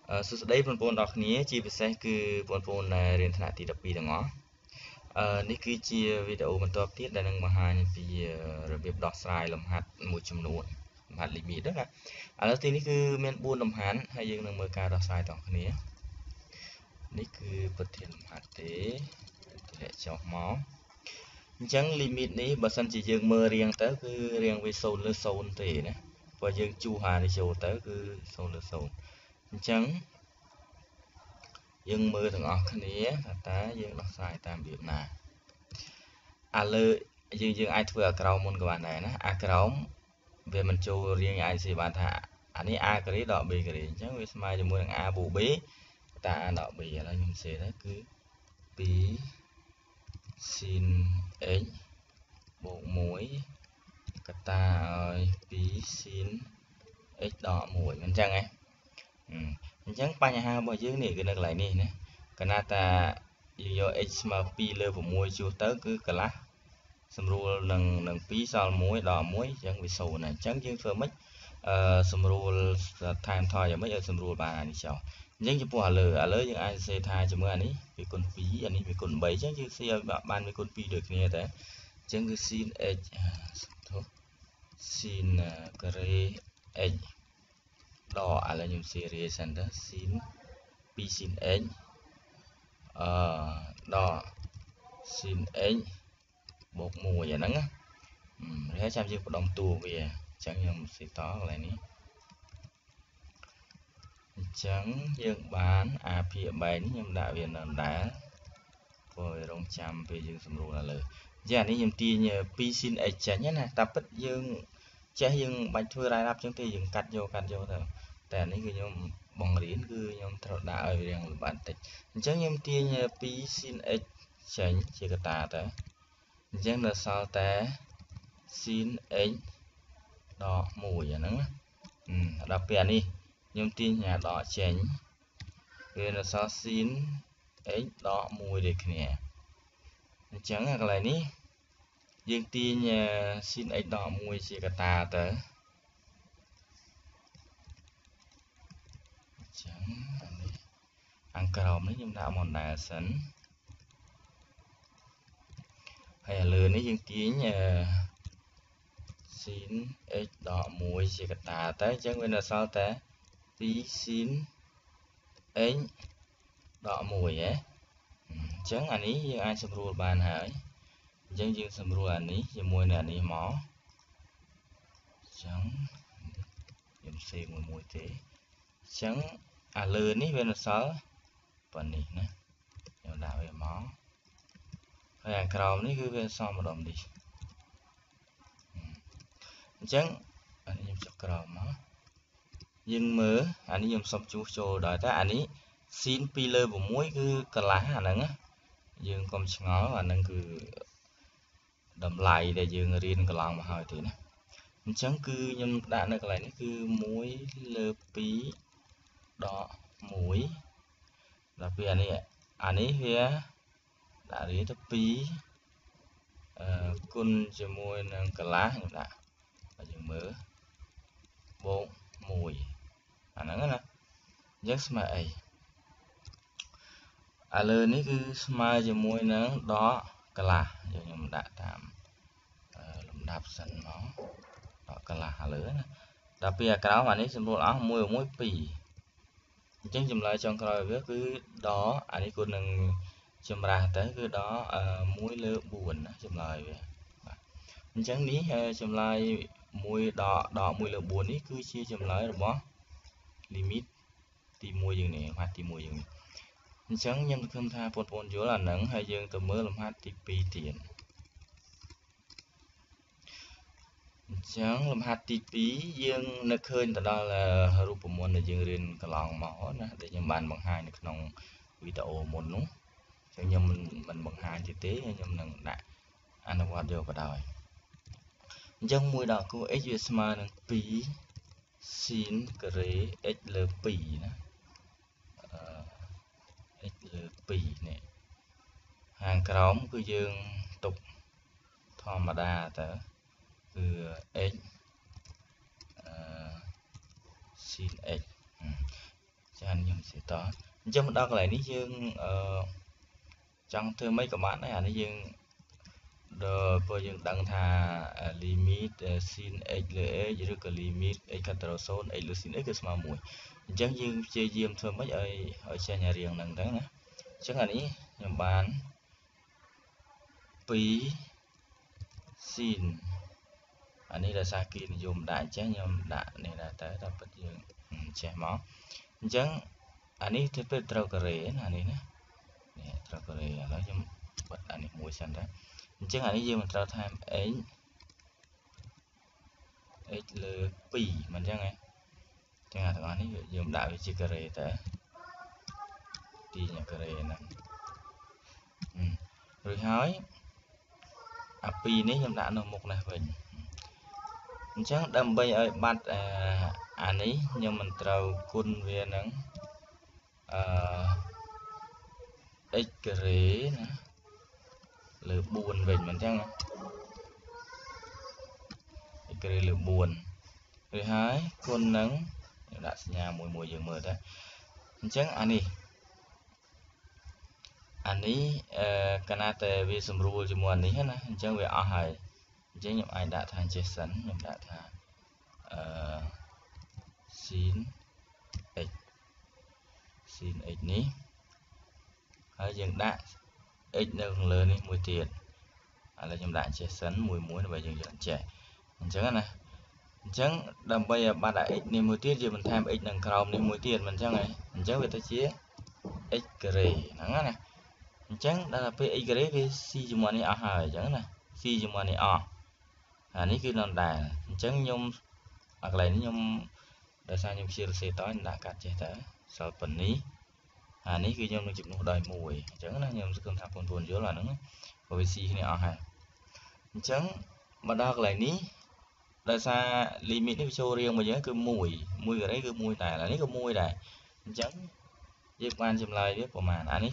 សួស្តីបងប្អូនទាំងអស់គ្នាជាពិសេសគឺបងប្អូនដែលរៀនថ្នាក់ទី12ទាំងអស់នេះគឺជាវីដេអូបន្ទាប់ទៀតដែលនឹងបង្ហាញពីរបៀបដោះស្រាយលំហាត់មួយចំនួនលំហាត់ limit ណាឥឡូវទីនេះគឺមាន4លំហាត់ហើយយើងនឹងមើលការដោះស្រាយទាំងគ្នានេះគឺប្រធានលំហាត់ទេធ្លាក់ចុះមកអញ្ចឹង limit នេះបើសិនជាយើងមើលរៀងទៅគឺរៀងវា0លើ0ទេណាបើយើងជួសអានេះចូលទៅគឺ0លើ0អញ្ចឹងយើងមើលទាំងអស់គ្នាតើយើងដោះស្រាយតាមរបៀបណាឥឡូវយើងអាចធ្វើអាក្រោមមុនក៏បានដែរណាអាក្រោមវាមិនចូលរៀងអាចនិយាយបានថាអានេះ a ការ៉េដក b ការ៉េអញ្ចឹងវាស្មើជាមួយនឹង a បូក b តា a ដក b ឥឡូវខ្ញុំសេទៅគឺ2 sin x បូក1កតាឲ្យ2 sin x ដក1មិនអញ្ចឹងហ៎អញ្ចឹងបញ្ហារបស់យើងនេះគឺនៅកន្លែងនេះណាកាលណាតាយើងយក x ស្មើ2លើ6ជួសទៅគឺកន្លះសម្រួលនឹង2សល់1ដក1អញ្ចឹងវា0ណាអញ្ចឹងយើងធ្វើម៉េចសម្រួលថែមថយយ៉ាងម៉េចឲ្យសម្រួលបានអានេះចុះអញ្ចឹងចំពោះឥឡូវយើងអាចសរសេរថាជាមួយអានេះវាគុណ2អានេះវាគុណ3អញ្ចឹងយើងសរសេរឲ្យបានវាគុណ2ដូចគ្នាតែអញ្ចឹងគឺ sin x sin ការ៉េ x ដកឥឡូវខ្ញុំសេរីសិនទៅ sin 2 sin x ដក sin x បូក1អាហ្នឹងណាហើយចាំយើងបដ តួវាអញ្ចឹងខ្ញុំសេតកន្លែងនេះអញ្ចឹងយើងបាន a ភាគ3នេះខ្ញុំដាក់វានៅដែរព្រោះរងចាំពេលយើងសម្រួលឥឡូវអញ្ចឹងអានេះខ្ញុំទាញ2 sin x ចេញណាតែពិតយើងចេះយើងបាច់ធ្វើរ៉ាយរាប់ចឹងទេយើងកាត់យកទៅតែអានេះគឺខ្ញុំបង្រៀនគឺខ្ញុំត្រូវដាក់ឲ្យរៀងលំបាត់បន្តិចអញ្ចឹងខ្ញុំទាញ2 sin x ចេញជាកតាទៅអញ្ចឹងនៅសល់តែ sin x ដក1អាហ្នឹងដល់ពេលអានេះខ្ញុំទាញអាដកចេញវានៅសល់ sin x ដក1ដូចគ្នាអញ្ចឹងកន្លែងនេះយើងទាញ sin x ដក1ជាកតាទៅអញ្ចឹងអានេះខាងក្រោមនេះខ្ញុំដាក់មកដែរសិនហើយឥឡូវនេះយើងទាញsin x ដក1ជាកតាទៅអញ្ចឹងវានៅសល់តែ2 sin x ដក1ហ៎អញ្ចឹងអានេះយើងអាចសម្រួលបានហើយអញ្ចឹងយើងសម្រួលអានេះជាមួយនឹងអានេះមកអញ្ចឹងខ្ញុំសេមួយទេអញ្ចឹងអាលើនេះវានៅសល់ប៉ុណ្នេះណាខ្ញុំដាក់វាមកហើយអាក្រោមនេះគឺវាសល់ម្ដងនេះអញ្ចឹងអានេះខ្ញុំចុះក្រោមមកយើងមើលអានេះខ្ញុំសុំជួសចូលដល់តែអានេះ sin 2លើ6គឺកន្លះអាហ្នឹងណាយើងកុំឆ្ងល់អាហ្នឹងគឺតម្លៃដែលយើងរៀនកន្លងមកហើយទេណាអញ្ចឹងគឺខ្ញុំដាក់នៅកន្លែងនេះគឺ1លើ2ដក1ដល់ពេលអានេះវាដាក់រៀទៅ2គុណជាមួយនឹងកន្លះខ្ញុំដាក់ឲ្យយើងមើលបូក1អាហ្នឹងណាអញ្ចឹងស្មើអីឥឡូវនេះគឺស្មើជាមួយនឹងដកកន្លះខ្ញុំដាក់តាមលំដាប់សិនមកដកកន្លះឥឡូវណាដល់ពីអាក្រោមអានេះសម្រួលអស់1 2អញ្ចឹងចម្លើយចុងក្រោយវាគឺដកអានេះគុណនឹងចម្រាស់ទៅគឺដក1លើ4ណាចម្លើយវាបាទអញ្ចឹងនេះចម្លើយ1ដក1លើ4នេះគឺជាចម្លើយរបស់ limit ទី1យើងនេះលំហាត់ទី1យើងនេះអញ្ចឹងខ្ញុំសង្ឃឹមថាបងប្អូនយល់អាហ្នឹងហើយយើងទៅមើលលំហាត់ទី2ទៀតអញ្ចឹងលំហាត់ទី2យើងនឹកឃើញទៅដល់រូបមន្តដែលយើងរៀនកន្លងមកណាដែលខ្ញុំបានបង្ហាញនៅក្នុងវីដេអូមុននោះអញ្ចឹងខ្ញុំមិនបង្ហាញទៀតទេខ្ញុំនឹងដាក់អនុវត្តយកក៏ដោយអញ្ចឹង1ដកគូ x វាស្មើនឹង2 sin ការ៉េ x លើ2ណាx លើ2នេះខាងក្រោមគឺយើងទុកធម្មតាទៅគឺ x sin x ចា៎ខ្ញុំខ្ញុំសេតអញ្ចឹងមកដល់កន្លែងនេះយើងចង់ធ្វើម៉េចក៏បានដែរអានេះយើងដល់ព្រោះយើងដឹងថា limit sin x លើ x ឬក៏ limit x កាត់ទៅ0 x លើ sin x គឺស្មើ1អញ្ចឹងយើងព្យាយាមធ្វើម៉េចឲ្យចេញរៀងហ្នឹងទៅណាអញ្ចឹងអានេះខ្ញុំបាន2 sin អានេះដោយសារគេនិយមដាក់អញ្ចឹងខ្ញុំដាក់នេះដែរទៅតែពិតយើងចេះមកអញ្ចឹងអានេះទៅពិតត្រូវការ៉េណាអានេះណានេះត្រូវការ៉េឥឡូវខ្ញុំបិទអានេះមួយសិនទៅអញ្ចឹងអានេះយើងមិនត្រូវថែម x លើ2មិនអញ្ចឹងហ៎អញ្ចឹងអាទាំងអស់នេះយើងដាក់វាជាការ៉េទៅទីញការ៉េហ្នឹងរួចហើយអា2នេះខ្ញុំដាក់នៅមុខនេះវិញអញ្ចឹងដើម្បីឲ្យបាត់អានេះខ្ញុំមិនត្រូវគុណវានឹងx ការ៉េណាលើ4វិញមិនអញ្ចឹងx ការ៉េលើ4រួចហើយគុណនឹងខ្ញុំដាក់សញ្ញាមួយយើងមើលទៅអញ្ចឹងអានេះកាលណាតែវាស្រួលជាមួយអានេះណាអញ្ចឹងវាអស់ហើយអញ្ចឹងខ្ញុំអាចដាក់ថាចេះសិនខ្ញុំដាក់ថាsin x នេះហើយយើងដាក់ x នៅខាងលើនេះមួយទៀតឥឡូវខ្ញុំដាក់ចេះសិនមួយដើម្បីយើងយកចេះអញ្ចឹងណាអញ្ចឹងដើម្បីឲ្យបាត់ x នេះមួយទៀតយើងបន្ថែម x នឹងក្រោមនេះមួយទៀតមិនអញ្ចឹងហ៎អញ្ចឹងវាទៅជា x ការ៉េហ្នឹងណាអញ្ចឹងដល់ពេល x ការ៉េវាស៊ីជាមួយនេះអស់ហើយអញ្ចឹងណាស៊ីជាមួយនេះអស់អានេះគឺនៅដែរអញ្ចឹងខ្ញុំអាកន្លែងនេះខ្ញុំដោយសារខ្ញុំជារសេតខ្ញុំដាក់កាត់ចេះទៅសល់ប៉ុណ្នេះអានេះគឺខ្ញុំនឹងជំនួសដោយ1អញ្ចឹងណាខ្ញុំសង្ឃឹមថាបងប្អូនយល់អាហ្នឹងព្រោះវាស៊ីគ្នាអស់ហើយអញ្ចឹងមកដល់កន្លែងនេះដោយសារ limit នេះវាចូលរៀងមកយើងគឺ1ការ៉េគឺ1ដែរអានេះក៏1ដែរអញ្ចឹងយើងបានចម្លើយវាប្រហែលអានេះ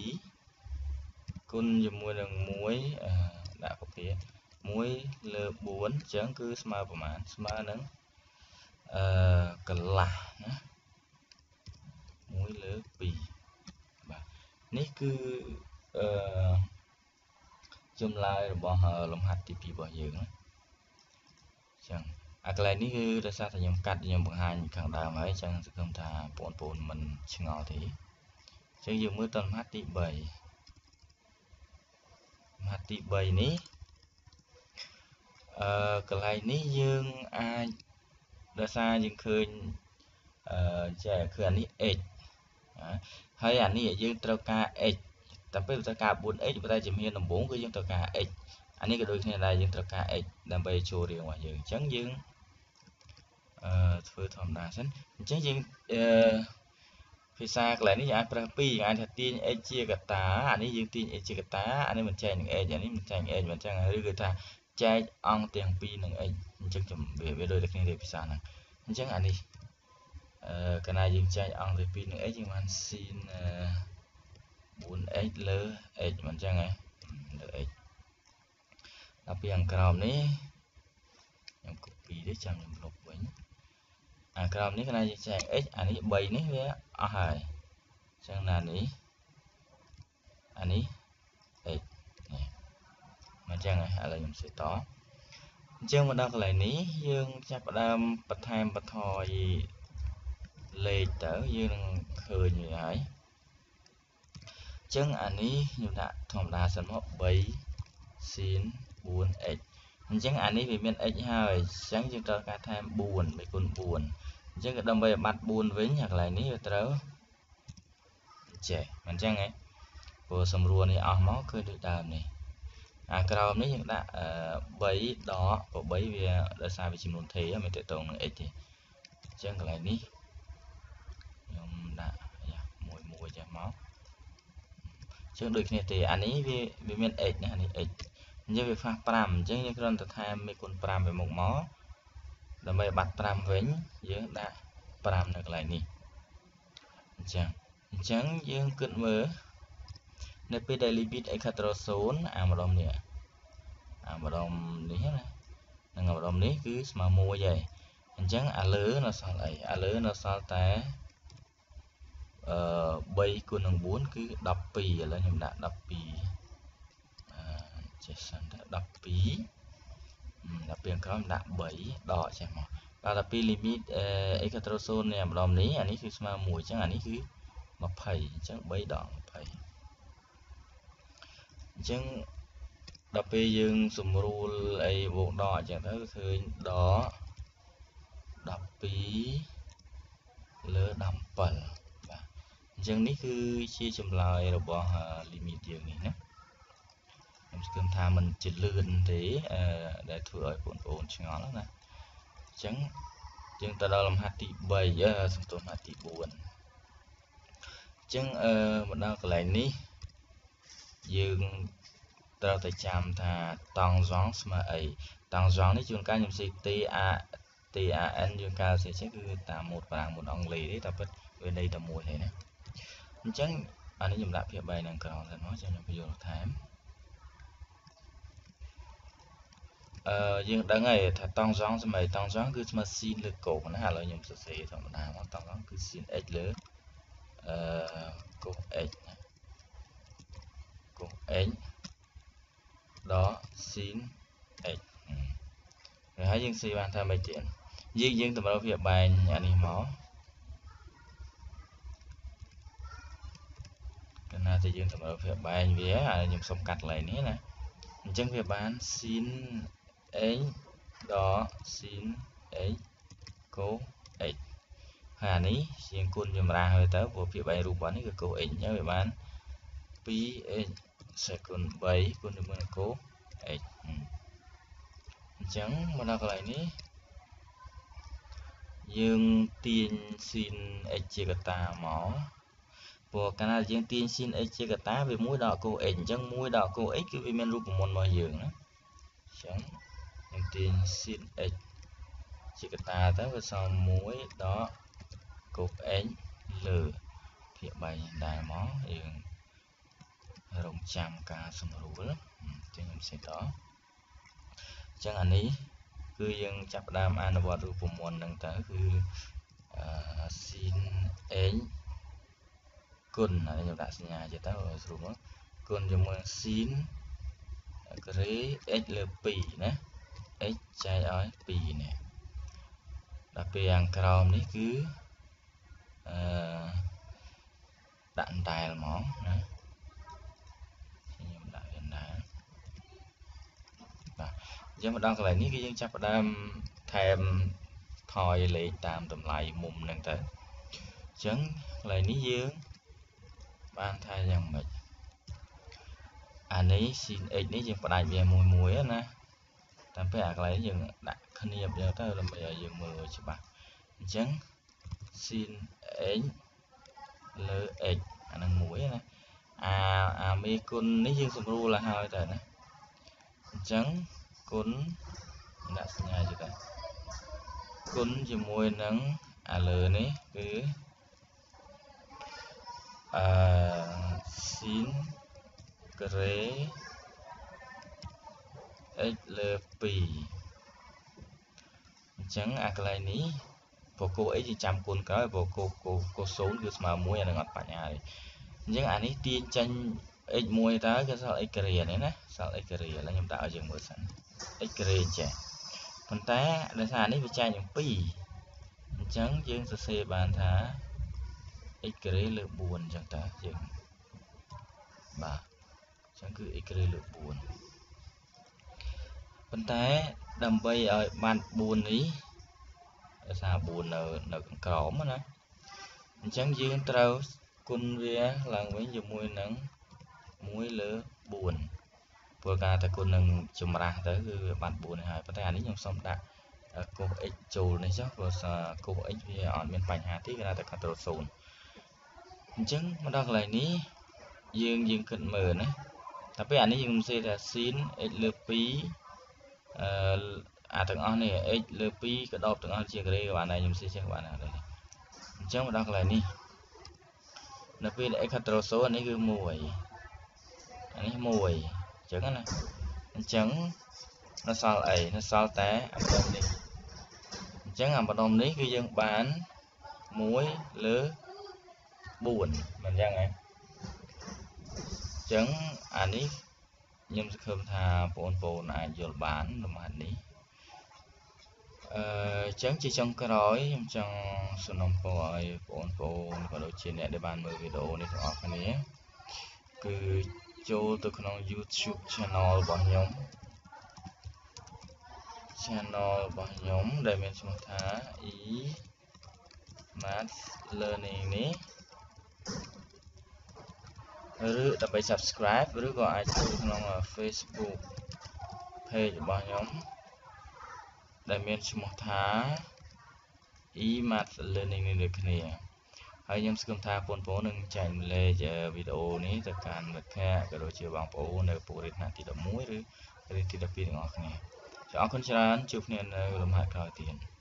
2គុណជាមួយនឹង1ដាក់កាពី1លើ4អញ្ចឹងគឺស្មើប្រហែលស្មើនឹងកន្លះណា1លើ2បាទនេះគឺចម្លើយរបស់លំហាត់ទី2របស់យើងណាអញ្ចឹងអាកន្លែងនេះគឺដោយសារតែខ្ញុំកាត់ខ្ញុំបង្ហាញខាងដើមហើយអញ្ចឹងសង្ឃឹមថាបងប្អូនមិនឆ្ងល់ទេអញ្ចឹងយើងមើលតលំហាត់ទី3លំហាត់ទី3នេះកន្លែងនេះយើងអាចដោយសារយើងឃើញចេះគឺអានេះ x ហើយអានេះយើងត្រូវការ x តែពេលត្រូវការ 4x ប៉ុន្តែជំហានដំបូងគឺយើងត្រូវការ x អានេះក៏ដូចគ្នាដែរយើងត្រូវការ x ដើម្បីចូលរៀងរបស់យើងអញ្ចឹងយើងធ្វើធម្មតាសិនអញ្ចឹងយើងភាសាកន្លែងនេះយើងអាចប្រើ2យើងអាចថាទាញ x ជាកតាអានេះយើងទាញ x ជាកតាអានេះមិនចែកនឹង x អានេះមិនចែក x មិនអញ្ចឹងឬគឺថាចែកអង្គទាំងពីរនឹង x អញ្ចឹងវាដូចតែគ្នាទេភាសាហ្នឹងអញ្ចឹងអានេះកាលណាយើងចែកអង្គទាំងពីរនឹង x យើងបាន sin 4x លើ x មិនអញ្ចឹងហ៎លើ x ដល់ពីខាងក្រោមនេះខ្ញុំ copy ទេចាំខ្ញុំលុបវិញអាក្រោមនេះកាលណាយើងចែក x អានេះ3នេះវាអស់ហើយអញ្ចឹងណានេះអានេះ x នេះមិនអញ្ចឹងហ៎ឥឡូវខ្ញុំសេតអញ្ចឹងមកដល់កន្លែងនេះយើងចាប់ផ្ដើមបន្ថែមបន្ថយលេខទៅយើងនឹងឃើញវាហើយអញ្ចឹងអានេះខ្ញុំដាក់ធម្មតាសិនមក3 sin 4x អញ្ចឹងអានេះវាមាន x ហើយអញ្ចឹងយើងត្រូវការថែម4 3គុណ4អញ្ចឹងក៏ដើម្បីឲ្យបាត់4វិញអាកន្លែងនេះវាត្រូវចេះមិនអញ្ចឹងហ៎ព្រោះសម្រួលនេះអស់មកគឺដូចដើមនេះអាក្រោមនេះយើងដាក់3ដក8វាដោយសារវាចំនួនថេរមិនតេតងនឹង x ទេអញ្ចឹងកន្លែងនេះខ្ញុំដាក់មួយចេះមកអញ្ចឹងដូចគ្នាទេអានេះវាមាន x ណាអានេះ x អញ្ចឹងវាខ្វះ5អញ្ចឹងយើងគ្រាន់តែថែមមេគុណ5ទៅមុខមកដើម្បីបាត់5វិញយើងដាក់5នៅកន្លែងនេះអញ្ចឹងយើងគិតមើលនៅពេលដែល limit x ខាត់ទៅ0អាម្ដុំនេះណានឹងអាម្ដុំនេះគឺស្មើ1ហើយអញ្ចឹងអាលើនៅសល់អីអាលើនៅសល់តែ 3 គុណនឹង4គឺ12ឥឡូវខ្ញុំដាក់12ចេះសិនទៅ12ដល់ពេលក្រោយដាក់3ដកចេះមកដល់ទៅលីមីតx ត្រូវ0នេះម្ដងនេះអានេះគឺស្មើ1អញ្ចឹងអានេះគឺ20អញ្ចឹង3ដក20អញ្ចឹងដល់ពេលយើងសម្រួលអីបូកដកអញ្ចឹងទៅឃើញដក12លើ17បាទអញ្ចឹងនេះគឺជាចម្លើយរបស់លីមីតយើងនេះណាខ្ញុំស្គាល់ថាมันជាលឿនទេដែលធ្វើឲ្យបងប្អូនឆ្ងល់ណាអញ្ចឹងយើងទៅដល់លំហាត់ទី3សំទោសលំហាត់ទី4អញ្ចឹងមកដល់កន្លែងនេះយើងត្រូវតែចាំថាតង់សងស្មើអីតង់សងនេះជួនកាលខ្ញុំសេTAN យើងកាលសេគឺតាមម៉ូតបារាំងម៉ូតអង់គ្លេសទេតែពិតវាន័យតែមួយហើយណាអញ្ចឹងអានេះខ្ញុំដាក់ភាព3នឹងក្រោមទៅមកចាំខ្ញុំបញ្យល់បន្ថែមយើងដឹងហើយថាតង់សងស្មើតង់សងគឺស្មើស៊ីនលើកូសណាឥឡូវខ្ញុំសរសេរធម្មតាមកតង់សងគឺស៊ីន x លើកូស x កូស x ដល់ស៊ីន x ហើយយើងស៊ីបានថាម៉េចទៀតយើងតម្រូវវាបែងអានេះមកកាលណាតែយើងតម្រូវវាបែងវាខ្ញុំសុំកាត់កន្លែងនេះណាអញ្ចឹងវាបានស៊ីន x ដល់ស៊ីន x កូស x ហើយអានេះជាងគុណចម្រាស់ទៅព្រោះភាពបែងរូបនេះគឺកូស x អញ្ចឹងវាបាន 2x សេគុណ3គុណជាមួយនឹងកូស x អញ្ចឹងមកដល់កន្លែងនេះយើងទាញស៊ីន x ជាកតាមកព្រោះកាលណាយើងទាញស៊ីន x ជាកតាវា1ដល់កូស x អញ្ចឹង1ដល់កូស x គឺវាមានរូបមន្តរបស់យើងណាអញ្ចឹងយើងទាញស៊ីន x ជាកតាទៅវាសល់1ដល់កូស x លើភាគ3ដែរមកយើងរងចាំការសម្រួលខ្ញុំសេតអញ្ចឹងអានេះគឺយើងចាប់ផ្ដើមអនុវត្តរូបមន្តហ្នឹងទៅគឺស៊ីន x គុណហើយខ្ញុំដាក់សញ្ញាទៅស្រួលមកគុណជាមួយស៊ីនការ៉េ x លើ2ណា x ចែកឲ្យ2នេះដល់ពេលខាងក្រោមនេះគឺដាក់អណ្ដែលមកណាខ្ញុំដាក់អណ្ដែលបាទអញ្ចឹងមកដល់កន្លែងនេះគឺយើងចាប់ផ្ដើមថែមថយលេខតាមតម្លៃមុំហ្នឹងទៅអញ្ចឹងកន្លែងនេះយើងបានថាយ៉ាងម៉េចអានេះស៊ីន x នេះយើងផ្ដាច់វាមួយណាតាមពេលអាកន្លែងយើងដាក់គ្នាបយកទៅដើម្បីឲ្យយើងមើលច្បាស់អញ្ចឹងស៊ីន x លើ x អានឹងមួយណាអាមេគុណនេះយើងសម្រួលឲ្យហើយតើណាអញ្ចឹងគុណដាក់សញ្ញាទៅគុណជាមួយនឹងអាលើនេះគឺស៊ីនការ៉េ x លើ2អញ្ចឹងអាកន្លែងនេះព្រោះគោ x យើងចាំគុណក្រោយព្រោះគោ0គឺស្មើ1អានឹងអត់បញ្ហាទេអញ្ចឹងអានេះទាញចេញ x 1តើគឺសល់ x ការ៉េនេះណាសល់ x ការ៉េឥឡូវខ្ញុំដាក់ឲ្យយើងមើលសិន x ការ៉េចេះប៉ុន្តែដោយសារនេះវាចែកនឹង2អញ្ចឹងយើងសរសេរបានថា x ការ៉េលើ4អញ្ចឹងតើយើងបាទអញ្ចឹងគឺ x ការ៉េលើ4ប៉ុន្តែដើម្បីឲ្យបាន4នេះដោយសារ4នៅខាងក្រោមណាអញ្ចឹងយើងត្រូវគុណវាឡើងវិញជាមួយនឹង1លើ4ព្រោះការតែគុណនឹងចម្រាស់ទៅគឺវាបាន4ហើយប៉ុន្តែអានេះខ្ញុំសុំដាក់កូស x ចូលនេះចុះព្រោះកូស x វាអត់មានបញ្ហាទេគឺតែ control 0អញ្ចឹងមកដល់កន្លែងនេះយើងគិតមើលណាតែពេលអានេះយើងនិយាយថា sin x លើ2អាទាំងអស់នេះ x លើ2ក៏ដបទាំងអស់ជាការ៉េបានហើយខ្ញុំនិយាយចេះបានហើយអញ្ចឹងមកដល់កន្លែងនេះនៅពេល x control 0នេះគឺ1អានេះ1អញ្ចឹងណាអញ្ចឹងនៅសល់អីនៅសល់តែអាម្ដុំនេះអញ្ចឹងអាម្ដុំនេះគឺយើងបាន1លើ buồn mình ra ngay chẳng anh ấy nhưng sẽ không thà bốn ai vô bán mà anh ấy chẳng chỉ trong cái rồi trong số năm rồi bốn và đôi trên để bàn mở video này cho anh ấy cứ cho tôi không YouTube channel bao nhóm để mình chúng ta ý math learning ní ឬដើម្បី subscribe ឬក៏អាចចូលក្នុង Facebook page របស់ខ្ញុំដែលមានឈ្មោះថា e-math learning នេះដូចគ្នាហើយខ្ញុំស្គមថាបងប្អូននឹងចែករំលែកវីដេអូនេះទៅកាន់មិត្តភ័ក្តិក៏ដូចជាបងប្អូននៅពូរីថ្នាក់ទី11ឬរីទី12ទាំងអស់គ្នាអរគុណច្រើនជួបគ្នានៅលំហាត់ក្រោយទៀត